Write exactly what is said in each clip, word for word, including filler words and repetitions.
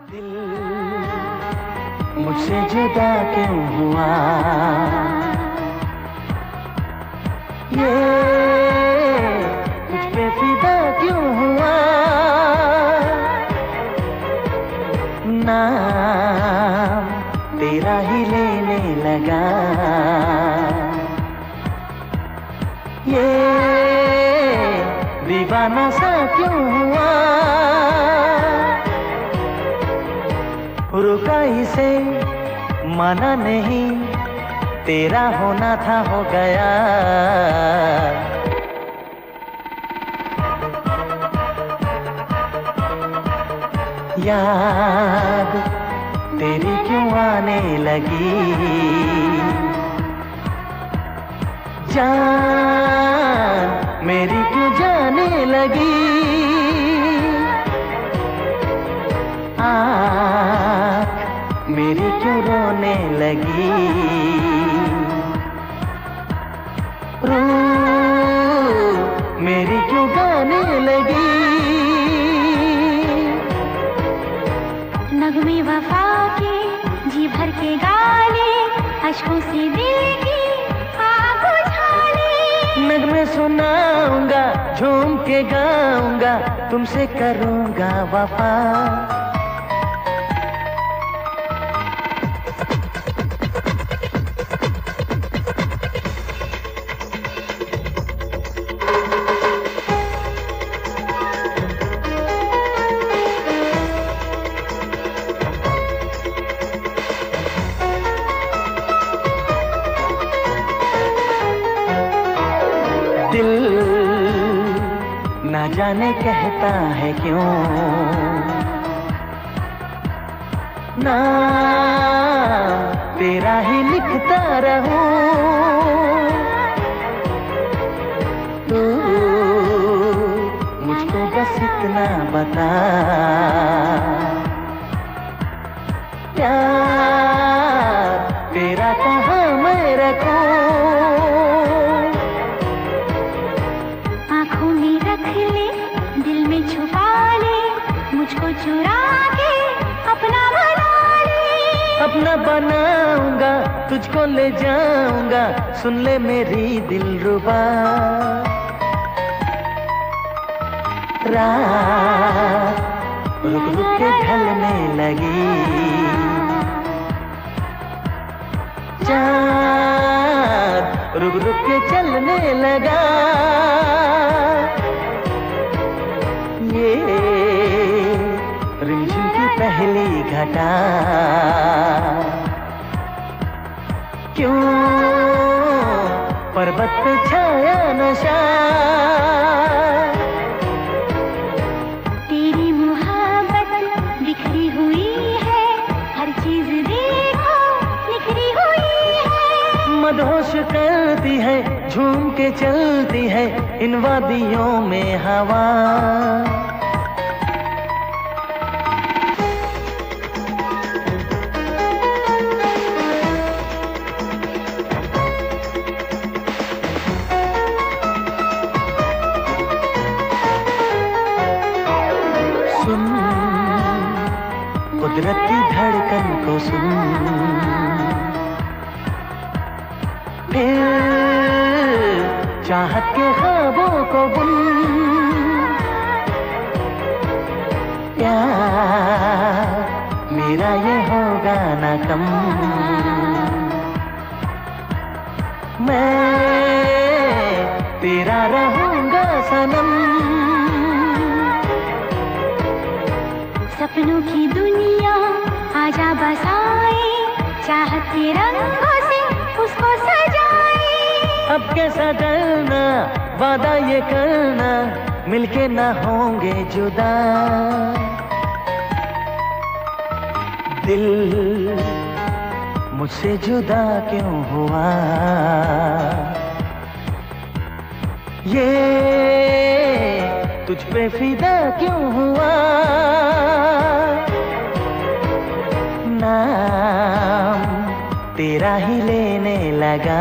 दिल मुझसे जुदा क्यों हुआ, ये तुझ पे फिदा क्यों हुआ, नाम तेरा ही लेने लगा, ये दीवाना सा क्यों हुआ, रुका इसे माना नहीं, तेरा होना था हो गया। याद तेरी क्यों आने लगी, जान मेरी क्यों जाने लगी, आँख मेरी क्यों रोने लगी, रूह मेरी क्यों गाने लगी। नगमे वफा के जी भर के गाले, अश्कों से दिल की आग उछाले। नगमे सुनाऊंगा झूम के गाऊंगा, तुमसे करूंगा वफा। दिल ना जाने कहता है क्यों, ना तेरा ही लिखता रहूं, तू मुझको बस इतना बता, प्यार तेरा कहाँ मैं रखूं। मुझको चुरा के अपना बना ले, अपना बनाऊंगा तुझको ले जाऊंगा, सुन ले मेरी दिलरुबा। रात रुक रुक के ढलने लगी, चाँद रुक रुक के चलने लगा, ये रिमझिम की पहली घटा क्यों पर्वत पे छाया नशा। तेरी मुहब्बत बिखरी हुई है, हर चीज देखो निखरी हुई है। मदहोश करती है झूम के चलती है इन वादियों में हवा। सुन कुदरत की धड़कन को सुन, फिर चाहत के ख्वाबों को बुन, प्यार मेरा ये होगा ना कम, मैं तेरा रहूंगा सनम। सपनों की दुनिया आजा बसाए, चाहत के रंगों से उसको सजाए। अब कैसा डरना, वादा ये करना, मिलके ना होंगे जुदा। दिल मुझसे जुदा क्यों हुआ, ये तुझ पे फिदा क्यों हुआ, नाम तेरा ही लेने लगा,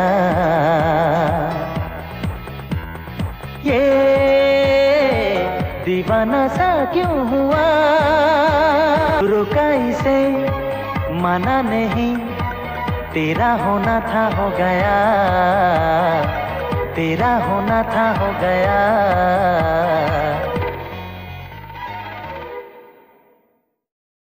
ये दीवाना सा क्यों हुआ। कैसे माना नहीं, तेरा होना था हो गया, तेरा होना था हो गया।